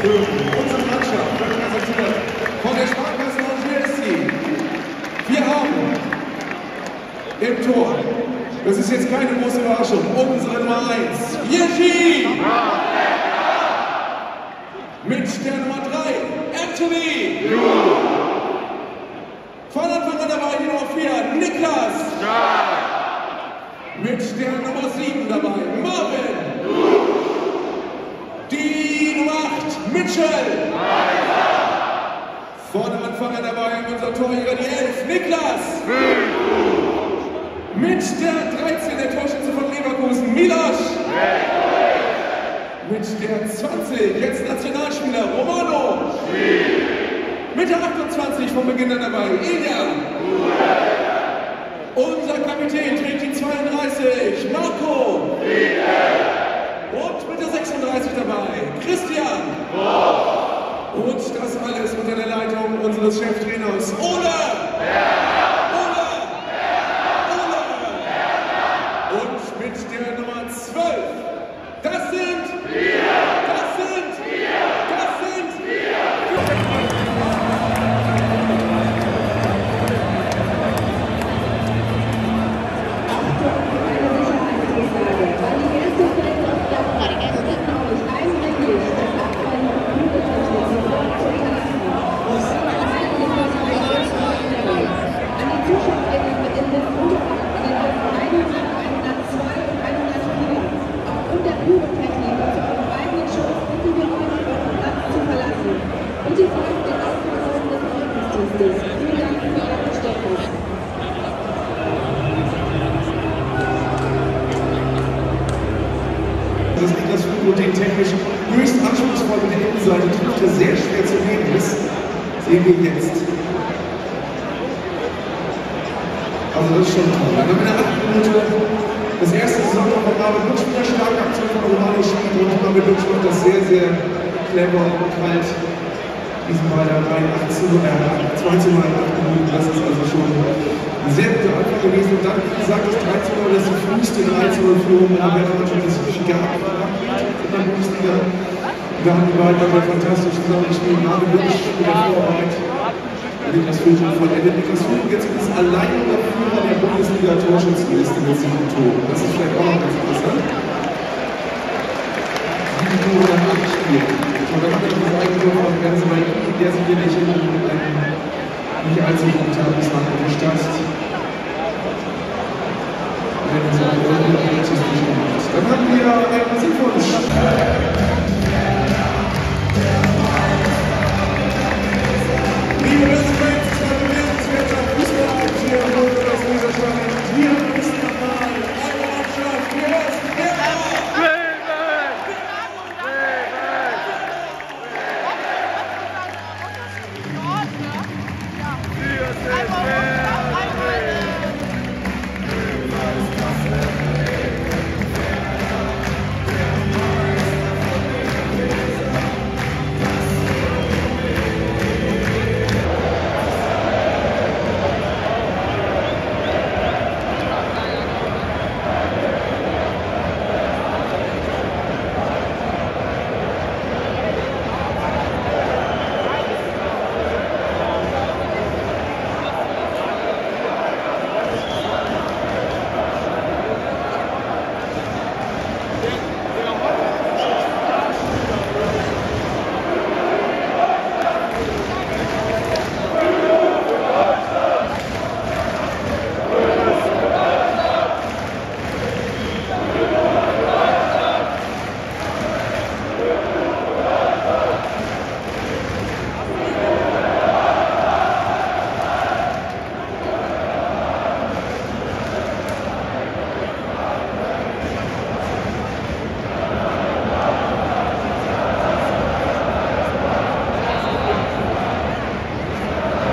Unsere Mannschaft wird präsentiert von der Sparkasse Oschwelsky. Wir haben im Tor, das ist jetzt keine große Überraschung, unsere Nummer 1, Jiří! Mit der Nummer 3, Anthony! Von Anfang an dabei die Nummer 4, Niklas! Mit der Nummer 7 dabei, Marvin! Die Nummer 8, Mitchell! Von Anfang an dabei unser Torjäger, die 11, Niklas! Mit der 13, der Torschütze von Leverkusen, Milos! Mit der 20, jetzt Nationalspieler, Romano! Mit der 28 von Beginn an dabei, Ilja! Unser Kapitän trägt die 32, Marco! Und mit der 36 dabei, Christian! Und das alles unter der Leitung unseres Cheftrainers, Ole! Und mit der Nummer 12, das sind wir! Das Niklas Fugo den technisch höchst anspruchsvoll mit der Innenseite trifft, der sehr schwer zu nehmen ist. Sehen wir jetzt. Also das ist schon toll. Dann haben wir in der 8. Minute das erste Saisontor von Marvin Lutsch mit der Schlagaktion von Romano Schmid und Marvin Lutsch macht das sehr, sehr clever und kalt. Diesen Ball da rein, 2 zu 0 in 8 Minuten, das ist also schon ein sehr guter Anfang gewesen. Und dann, wie gesagt, das 3 zu 0, das ist die früheste 3 zu 0 Führung in der Weltmannschaft, das es gab in der Bundesliga. Da haben die beiden dabei fantastisch zusammengespielt. Marvin Lutsch mit der Vorarbeit. Niklas Fugo vollendet. Niklas Fugo jetzt ist allein der Führer der Bundesliga-Torschützenliste mit 7 Toren. Das ist vielleicht auch noch ganz interessant. 7 Tore nach 8 Spielen. Und dann hat er das Eigentor von Benzemaini, der sich hier nicht allzu gut hat, bislang unterstützt. Dann haben wir ein Sieg für uns.